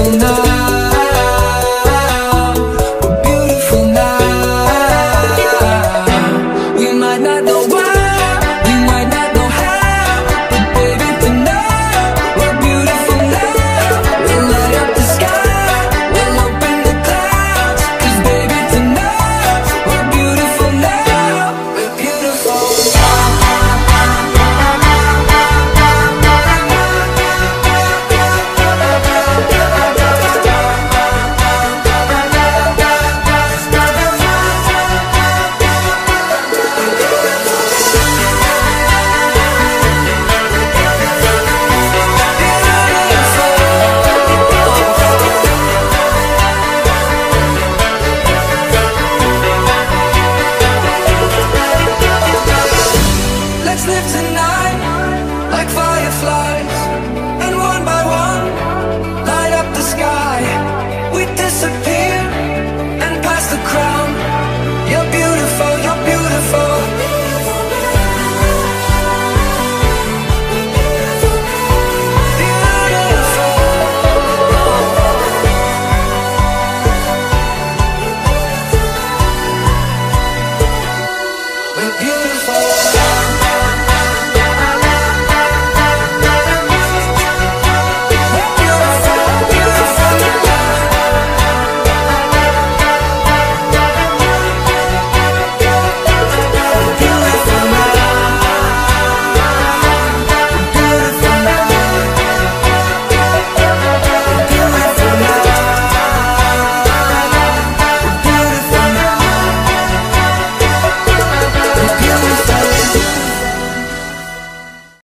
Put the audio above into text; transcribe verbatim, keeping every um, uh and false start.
beautiful now. We're beautiful now. We might not know why, we might not know how, but baby tonight we're beautiful now. We'll light up the sky, we'll open the clouds, 'cause baby tonight we're beautiful now. We're beautiful. Let's live tonight like fireflies, and one by one light up the sky. We disappear.